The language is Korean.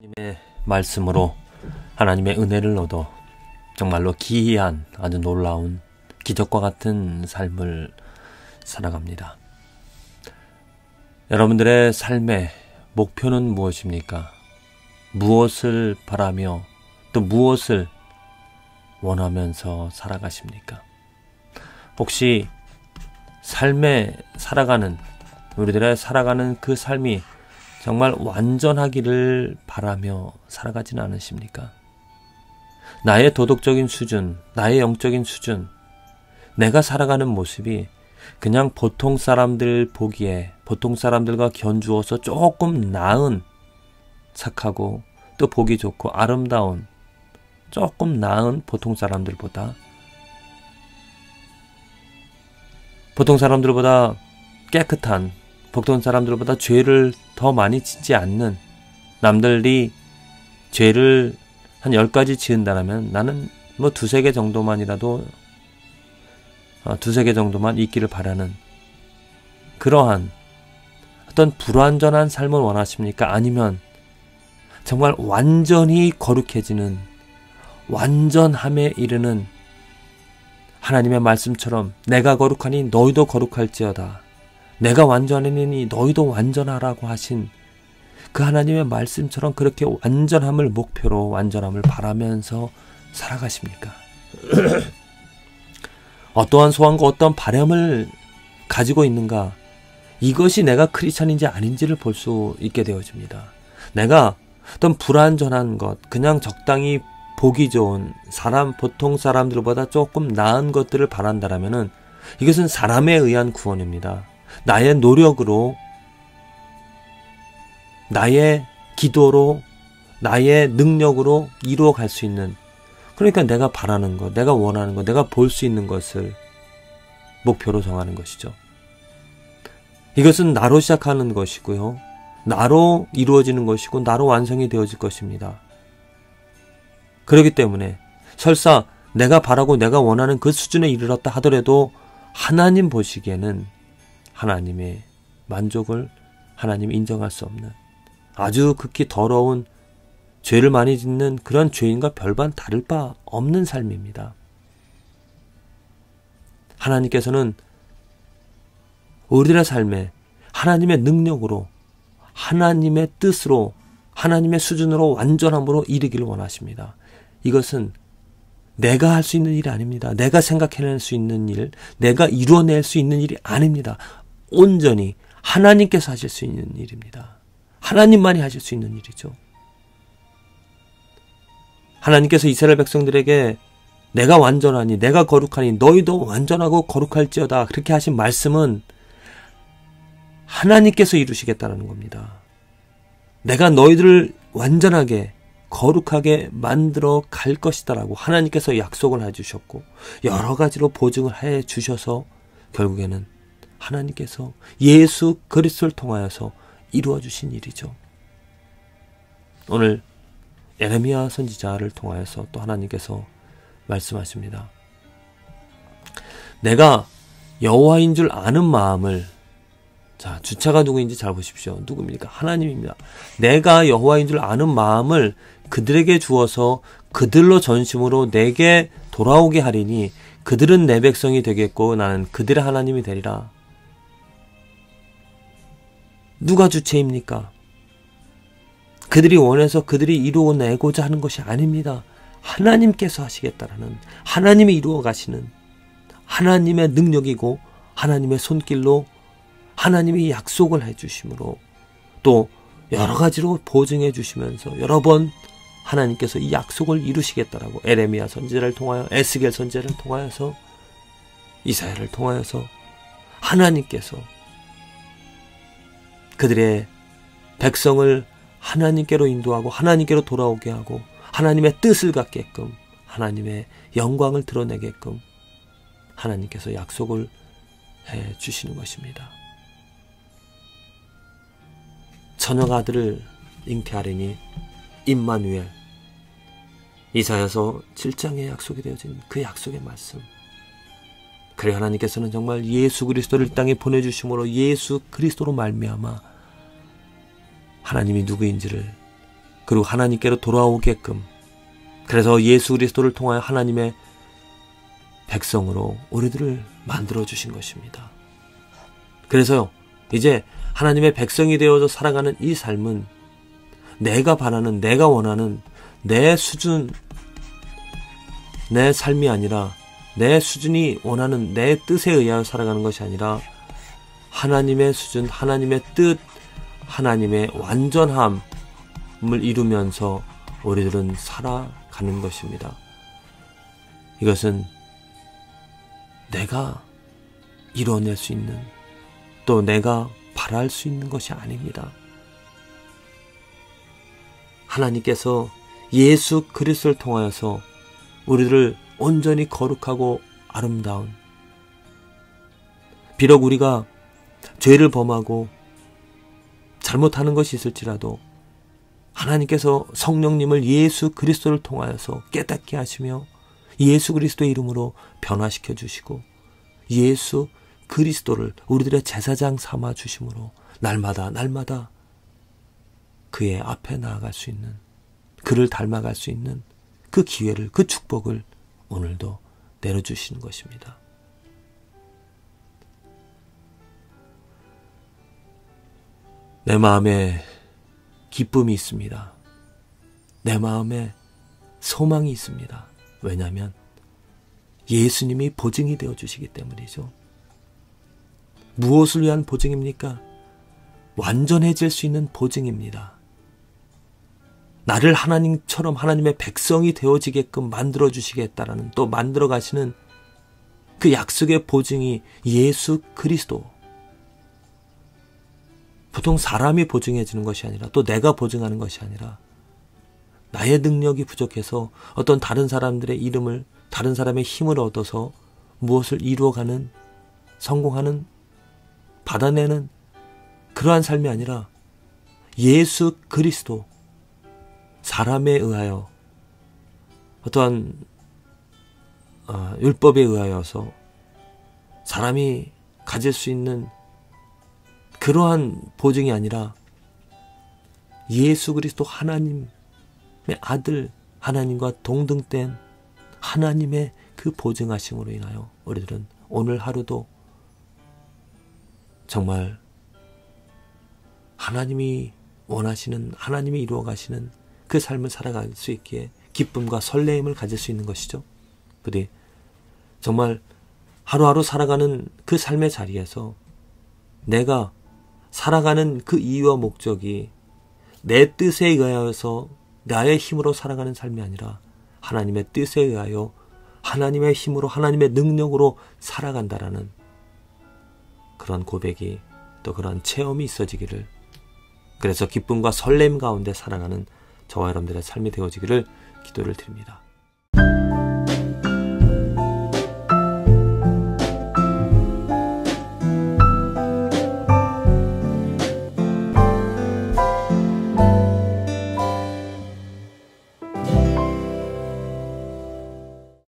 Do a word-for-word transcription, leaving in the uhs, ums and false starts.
하나님의 말씀으로 하나님의 은혜를 얻어 정말로 기이한 아주 놀라운 기적과 같은 삶을 살아갑니다. 여러분들의 삶의 목표는 무엇입니까? 무엇을 바라며 또 무엇을 원하면서 살아가십니까? 혹시 삶에 살아가는 우리들의 살아가는 그 삶이 정말 완전하기를 바라며 살아가지는 않으십니까? 나의 도덕적인 수준, 나의 영적인 수준, 내가 살아가는 모습이 그냥 보통 사람들 보기에 보통 사람들과 견주어서 조금 나은 착하고 또 보기 좋고 아름다운 조금 나은 보통 사람들보다 보통 사람들보다 깨끗한 보통 사람들보다 죄를 더 많이 짓지 않는 남들이 죄를 한 열 가지 지은다면 나는 뭐 두세 개 정도만이라도 어, 두세 개 정도만 있기를 바라는 그러한 어떤 불완전한 삶을 원하십니까? 아니면 정말 완전히 거룩해지는 완전함에 이르는 하나님의 말씀처럼 내가 거룩하니 너희도 거룩할지어다. 내가 완전하니 너희도 완전하라고 하신 그 하나님의 말씀처럼 그렇게 완전함을 목표로 완전함을 바라면서 살아가십니까? 어떠한 소원과 어떠한 바람을 가지고 있는가? 이것이 내가 크리스찬인지 아닌지를 볼 수 있게 되어집니다. 내가 어떤 불완전한 것, 그냥 적당히 보기 좋은 사람, 보통 사람들보다 조금 나은 것들을 바란다라면은 이것은 사람에 의한 구원입니다. 나의 노력으로, 나의 기도로, 나의 능력으로 이루어갈 수 있는, 그러니까 내가 바라는 것, 내가 원하는 것, 내가 볼 수 있는 것을 목표로 정하는 것이죠. 이것은 나로 시작하는 것이고요. 나로 이루어지는 것이고 나로 완성이 되어질 것입니다. 그렇기 때문에 설사 내가 바라고 내가 원하는 그 수준에 이르렀다 하더라도 하나님 보시기에는 하나님의 만족을 하나님 인정할 수 없는 아주 극히 더러운 죄를 많이 짓는 그런 죄인과 별반 다를 바 없는 삶입니다. 하나님께서는 우리들의 삶에 하나님의 능력으로 하나님의 뜻으로 하나님의 수준으로 완전함으로 이르기를 원하십니다. 이것은 내가 할 수 있는 일이 아닙니다. 내가 생각해낼 수 있는 일, 내가 이루어낼 수 있는 일이 아닙니다. 온전히 하나님께서 하실 수 있는 일입니다. 하나님만이 하실 수 있는 일이죠. 하나님께서 이스라엘 백성들에게 내가 완전하니 내가 거룩하니 너희도 완전하고 거룩할지어다 그렇게 하신 말씀은 하나님께서 이루시겠다는 겁니다. 내가 너희들을 완전하게 거룩하게 만들어 갈 것이다라고 하나님께서 약속을 해주셨고 여러 가지로 보증을 해주셔서 결국에는 하나님께서 예수 그리스도를 통하여서 이루어 주신 일이죠. 오늘 예레미야 선지자를 통하여서 또 하나님께서 말씀하십니다. 내가 여호와인 줄 아는 마음을, 자, 주체가 누구인지 잘 보십시오. 누구입니까? 하나님입니다. 내가 여호와인 줄 아는 마음을 그들에게 주어서 그들로 전심으로 내게 돌아오게 하리니 그들은 내 백성이 되겠고 나는 그들의 하나님이 되리라. 누가 주체입니까? 그들이 원해서 그들이 이루어내고자 하는 것이 아닙니다. 하나님께서 하시겠다라는, 하나님이 이루어 가시는 하나님의 능력이고 하나님의 손길로 하나님이 약속을 해주심으로 또 여러 가지로 보증해 주시면서 여러 번 하나님께서 이 약속을 이루시겠다라고 에레미야 선지자를 통하여 에스겔 선지자를 통하여서 이사야를 통하여서 하나님께서 그들의 백성을 하나님께로 인도하고 하나님께로 돌아오게 하고 하나님의 뜻을 갖게끔 하나님의 영광을 드러내게끔 하나님께서 약속을 해 주시는 것입니다. 처녀가 아들을 잉태하리니 임마누엘, 이사야서 칠 장에 약속이 되어진 그 약속의 말씀. 그래 하나님께서는 정말 예수 그리스도를 이 땅에 보내주심으로 예수 그리스도로 말미암아 하나님이 누구인지를 그리고 하나님께로 돌아오게끔, 그래서 예수 그리스도를 통하여 하나님의 백성으로 우리들을 만들어주신 것입니다. 그래서요, 이제 하나님의 백성이 되어서 살아가는 이 삶은 내가 바라는, 내가 원하는 내 수준, 내 삶이 아니라 내 수준이 원하는 내 뜻에 의하여 살아가는 것이 아니라 하나님의 수준, 하나님의 뜻, 하나님의 완전함을 이루면서 우리들은 살아가는 것입니다. 이것은 내가 이뤄낼 수 있는, 또 내가 바랄 수 있는 것이 아닙니다. 하나님께서 예수 그리스도를 통하여서 우리를 온전히 거룩하고 아름다운, 비록 우리가 죄를 범하고 잘못하는 것이 있을지라도 하나님께서 성령님을 예수 그리스도를 통하여서 깨닫게 하시며 예수 그리스도의 이름으로 변화시켜 주시고 예수 그리스도를 우리들의 제사장 삼아 주심으로 날마다 날마다 그의 앞에 나아갈 수 있는, 그를 닮아갈 수 있는 그 기회를, 그 축복을 오늘도 내려주시는 것입니다. 내 마음에 기쁨이 있습니다. 내 마음에 소망이 있습니다. 왜냐하면 예수님이 보증이 되어주시기 때문이죠. 무엇을 위한 보증입니까? 완전해질 수 있는 보증입니다. 나를 하나님처럼 하나님의 백성이 되어지게끔 만들어주시겠다라는, 또 만들어 가시는 그 약속의 보증이 예수 그리스도. 보통 사람이 보증해주는 것이 아니라, 또 내가 보증하는 것이 아니라, 나의 능력이 부족해서 어떤 다른 사람들의 이름을, 다른 사람의 힘을 얻어서 무엇을 이루어가는, 성공하는, 받아내는 그러한 삶이 아니라 예수 그리스도, 사람에 의하여, 어떠한 어, 율법에 의하여서 사람이 가질 수 있는 그러한 보증이 아니라 예수 그리스도 하나님의 아들, 하나님과 동등된 하나님의 그 보증하심으로 인하여 우리들은 오늘 하루도 정말 하나님이 원하시는, 하나님이 이루어 가시는 그 삶을 살아갈 수 있기에 기쁨과 설레임을 가질 수 있는 것이죠. 부디 정말 하루하루 살아가는 그 삶의 자리에서 내가 살아가는 그 이유와 목적이 내 뜻에 의하여서 나의 힘으로 살아가는 삶이 아니라 하나님의 뜻에 의하여 하나님의 힘으로, 하나님의 능력으로 살아간다라는 그런 고백이, 또 그런 체험이 있어지기를, 그래서 기쁨과 설렘 가운데 살아가는 저와 여러분들의 삶이 되어지기를 기도를 드립니다.